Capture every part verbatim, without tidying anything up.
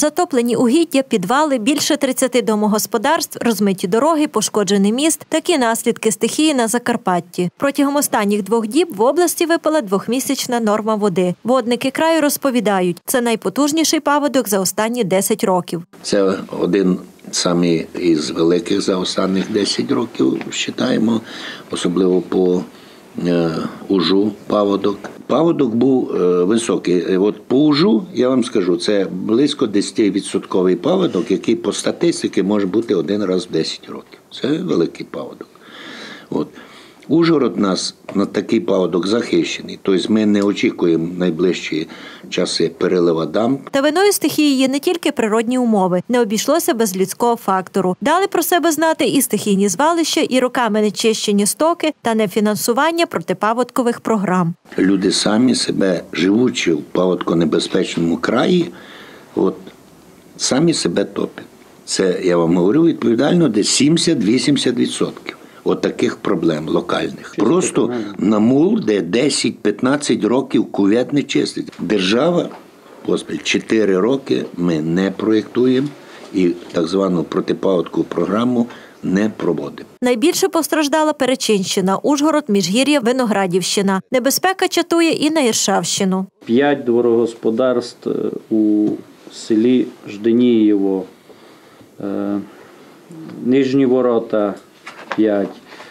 Затоплені угіддя, підвали, більше тридцяти домогосподарств, розмиті дороги, пошкоджений міст – такі наслідки стихії на Закарпатті. Протягом останніх двох діб в області випала двохмісячна норма води. Водники краю розповідають, це найпотужніший паводок за останні десять років. Це один самий із великих за останніх десять років, вважаємо, особливо по е, Ужу паводок. Паводок був е, високий. От по Ужу, я вам скажу, це близько десятивідсотковий паводок, який по статистиці може бути один раз в десять років. Це великий паводок. От. Ужгород у нас на такий паводок захищений, тобто ми не очікуємо найближчі часи перелива дамб. Та виною стихії є не тільки природні умови, не обійшлося без людського фактору. Дали про себе знати і стихійні звалища, і роками нечищені стоки та нефінансування протипаводкових програм. Люди самі себе, живучи в паводконебезпечному краї, от, самі себе топять. Це, я вам говорю, відповідально, десь сімдесят-вісімдесят відсотків. От таких проблем локальних. Просто на мул, де десять-п'ятнадцять років кувет не чистить. Держава, поспіль, чотири роки ми не проєктуємо і так звану протипаводкову програму не проводимо. Найбільше постраждала Перечинщина, Ужгород, Міжгір'я, Виноградівщина. Небезпека чатує і на Іршавщину. П'ять дворогосподарств у селі Жденієво, Нижні Ворота, П'ять.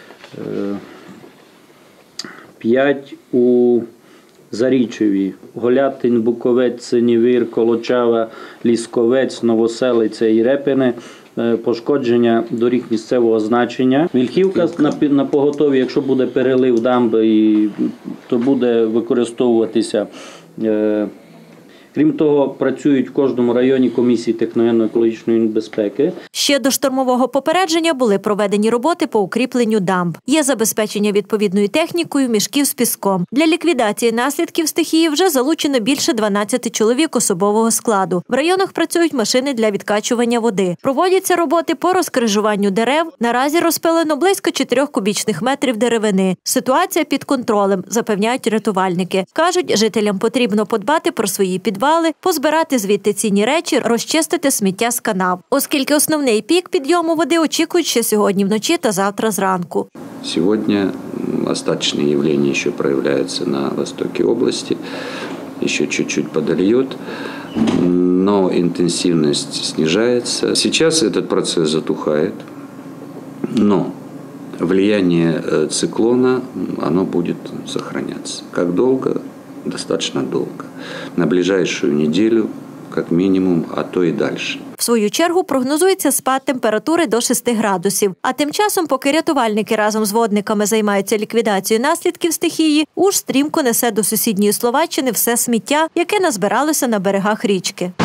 П'ять у Зарічеві. Голятин, Буковець, Синівир, Колочава, Лісковець, Новоселиця і Репине. Пошкодження доріг місцевого значення. Вільхівка на, на поготові, якщо буде перелив дамби, і, то буде використовуватися. Е, Крім того, працюють в кожному районі комісії техногенно-екологічної безпеки. Ще до штормового попередження були проведені роботи по укріпленню дамб. Є забезпечення відповідною технікою мішків з піском. Для ліквідації наслідків стихії вже залучено більше дванадцяти чоловік особового складу. В районах працюють машини для відкачування води. Проводяться роботи по розкрижуванню дерев. Наразі розпилено близько чотирьох кубічних метрів деревини. Ситуація під контролем, запевняють рятувальники. Кажуть, жителям потрібно подбати про свої підвали, позбирати звідти цінні речі, розчистити сміття з канав. Оскільки основний пік підйому води очікують ще сьогодні вночі та завтра зранку. Сьогодні остаточные явления еще проявляются на востоке области, еще чуть-чуть подольет, но интенсивность снижается. Сейчас этот процесс затухает, но влияние циклона, оно будет сохраняться. Как долго? Достаточно долго. На ближайшую неделю, как минимум, а то и дальше. В свою чергу прогнозується спад температури до шести градусів. А тим часом, поки рятувальники разом з водниками займаються ліквідацією наслідків стихії, Уж стрімко несе до сусідньої Словаччини все сміття, яке назбиралося на берегах річки.